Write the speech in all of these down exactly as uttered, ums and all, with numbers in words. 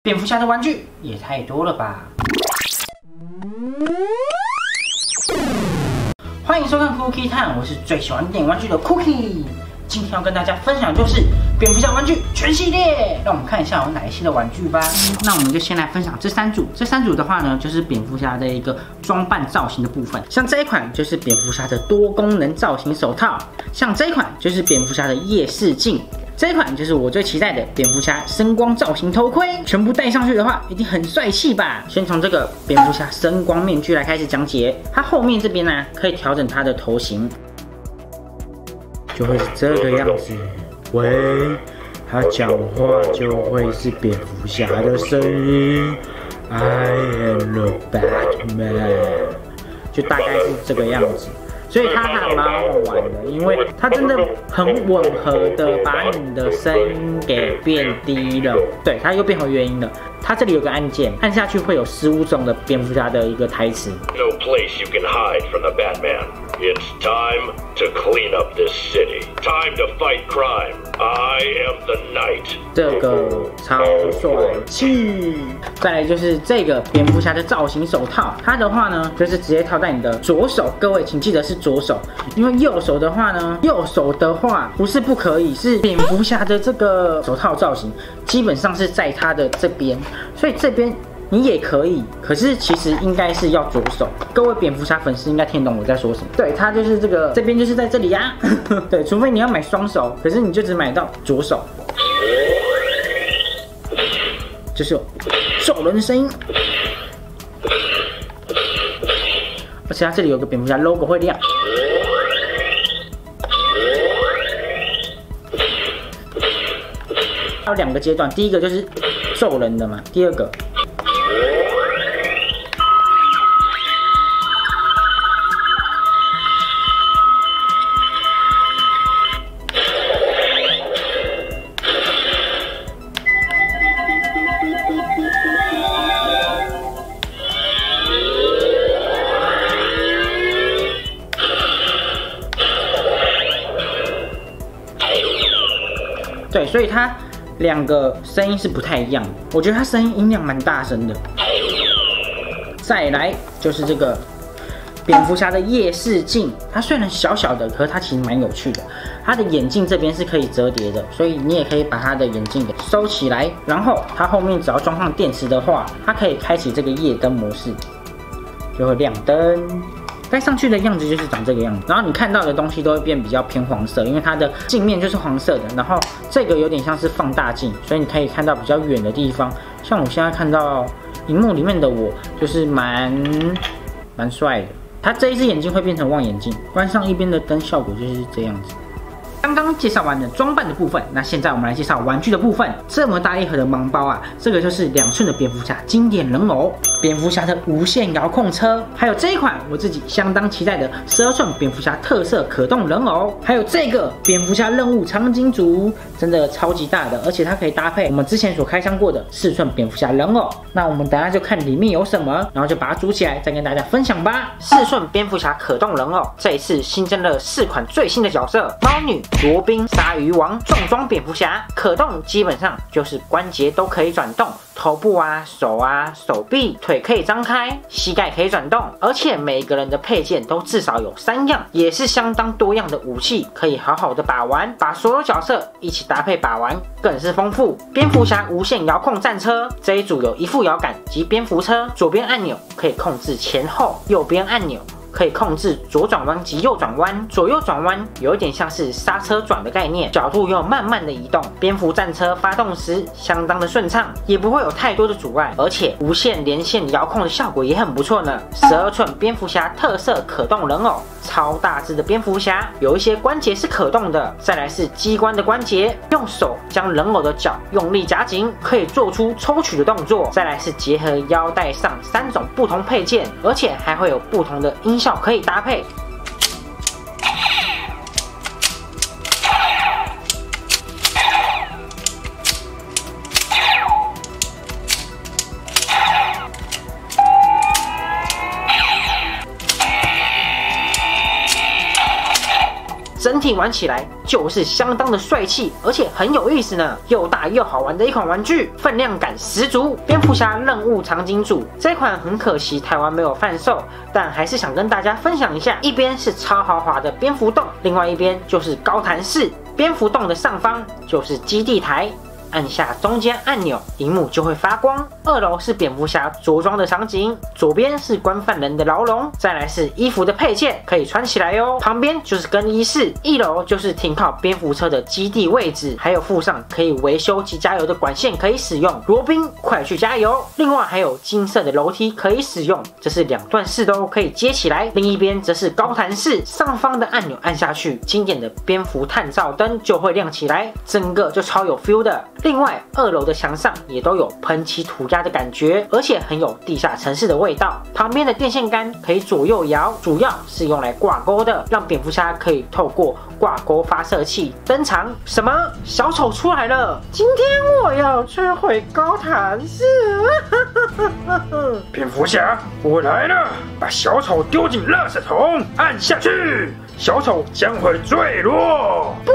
蝙蝠侠的玩具也太多了吧！欢迎收看 Cookie Time， 我是最喜欢电影玩具的 Cookie。今天要跟大家分享的就是蝙蝠侠玩具全系列，让我们看一下有哪一些的玩具吧。那我们就先来分享这三组，这三组的话呢，就是蝙蝠侠的一个装扮造型的部分。像这一款就是蝙蝠侠的多功能造型手套，像这一款就是蝙蝠侠的夜视镜。这一款就是我最期待的蝙蝠侠声光造型头盔，全部戴上去的话，一定很帅气吧？先从这个蝙蝠侠声光面具来开始讲解，它后面这边呢、啊、可以调整它的头型，就会是这个样子。喂，他讲话就会是蝙蝠侠的声音 ，I am the Batman， 就大概是这个样子。所以它还蛮好玩的，因为它真的很吻合的把你的声音给变低了，对，它又变回原音了。它这里有个按键，按下去会有十五种的蝙蝠侠的一个台词。 No place you can hide from the Batman. It's time to clean up this city. Time to fight crime. I am the Knight. 这个超帅气。再来就是这个蝙蝠侠的造型手套，它的话呢，就是直接套在你的左手。各位请记得是左手，因为右手的话呢，右手的话不是不可以，是蝙蝠侠的这个手套造型，基本上是在它的这边，所以这边。你也可以，可是其实应该是要左手。各位蝙蝠侠粉丝应该听懂我在说什么。对，它就是这个，这边就是在这里呀、啊。对，除非你要买双手，可是你就只买到左手。就是有兽人的声音，而且它这里有个蝙蝠侠 logo 会亮。还有两个阶段，第一个就是兽人的嘛，第二个。对，所以它两个声音是不太一样的。我觉得它声音音量蛮大声的。再来就是这个蝙蝠侠的夜视镜，它虽然小小的，可是它其实蛮有趣的。它的眼镜这边是可以折叠的，所以你也可以把它的眼镜给收起来。然后它后面只要装上电池的话，它可以开启这个夜灯模式，就会亮灯。戴上去的样子就是长这个样子，然后你看到的东西都会变比较偏黄色，因为它的镜面就是黄色的，然后这个有点像是放大镜，所以你可以看到比较远的地方。像我现在看到荧幕里面的我，就是蛮蛮帅的。它这一只眼镜会变成望远镜，关上一边的灯，效果就是这样子。刚刚介绍完了装扮的部分，那现在我们来介绍玩具的部分。这么大一盒的盲包啊，这个就是两寸的蝙蝠侠经典人偶，蝙蝠侠的无线遥控车，还有这一款我自己相当期待的十二寸蝙蝠侠特色可动人偶，还有这个蝙蝠侠任务场景组，真的超级大的，而且它可以搭配我们之前所开箱过的四寸蝙蝠侠人偶。那我们等一下就看里面有什么，然后就把它组起来，再跟大家分享吧。四寸蝙蝠侠可动人偶，这一次新增了四款最新的角色：猫女、罗宾、鲨鱼王、重装蝙蝠侠。可动基本上就是关节都可以转动，头部啊、手啊、手臂、腿可以张开，膝盖可以转动，而且每个人的配件都至少有三样，也是相当多样的武器，可以好好的把玩，把所有角色一起搭配把玩，更是丰富。蝙蝠侠无线遥控战车这一组有一副摇杆及蝙蝠车，左边按钮可以控制前后，右边按钮可以控制左转弯及右转弯，左右转弯有一点像是刹车转的概念，角度又慢慢的移动。蝙蝠战车发动时相当的顺畅，也不会有太多的阻碍，而且无线连线遥控的效果也很不错呢。十二寸蝙蝠侠特色可动人偶，超大只的蝙蝠侠，有一些关节是可动的。再来是机关的关节，用手将人偶的脚用力夹紧，可以做出抽取的动作。再来是结合腰带上三种不同配件，而且还会有不同的音效可以搭配。整体体玩起来就是相当的帅气，而且很有意思呢，又大又好玩的一款玩具，分量感十足。蝙蝠侠任务场景组这款很可惜台湾没有贩售，但还是想跟大家分享一下。一边是超豪华的蝙蝠洞，另外一边就是高弹式。蝙蝠洞的上方就是基地台。按下中间按钮，萤幕就会发光。二楼是蝙蝠侠着装的场景，左边是关犯人的牢笼，再来是衣服的配件，可以穿起来哦。旁边就是更衣室，一楼就是停靠蝙蝠车的基地位置，还有附上可以维修及加油的管线可以使用。罗宾，快去加油！另外还有金色的楼梯可以使用，这是两段式的哦，可以接起来。另一边则是高弹式，上方的按钮按下去，经典的蝙蝠探照灯就会亮起来，整个就超有 feel 的。另外，二楼的墙上也都有喷漆涂鸦的感觉，而且很有地下城市的味道。旁边的电线杆可以左右摇，主要是用来挂钩的，让蝙蝠侠可以透过挂钩发射器登场。什么？小丑出来了！今天我要摧毁高弹式！ 蝙蝠侠，我来了！把小丑丢进垃圾桶，按下去，小丑将会坠落。 不！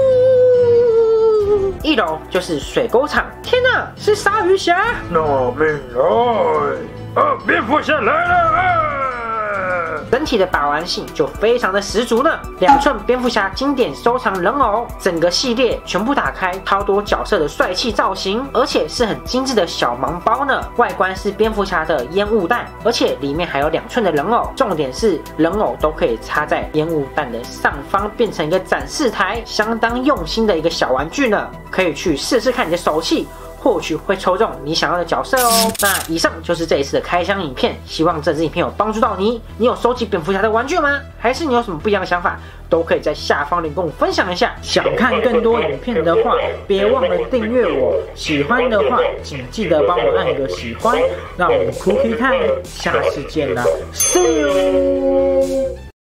一楼就是水沟场，天哪，是鲨鱼侠！ 拿命来！啊，蝙蝠侠来了！啊整体的把玩性就非常的十足呢。两寸蝙蝠侠经典收藏人偶，整个系列全部打开，超多角色的帅气造型，而且是很精致的小盲包呢。外观是蝙蝠侠的烟雾弹，而且里面还有两寸的人偶，重点是人偶都可以插在烟雾弹的上方，变成一个展示台，相当用心的一个小玩具呢。可以去试试看你的手气，或许会抽中你想要的角色哦。那以上就是这一次的开箱影片，希望这支影片有帮助到你。你有收集蝙蝠侠的玩具吗？还是你有什么不一样的想法？都可以在下方留言跟我分享一下。想看更多影片的话，别忘了订阅我。喜欢的话，请记得帮我按个喜欢。让我们 Cookie Time 下次见啦 ，See you。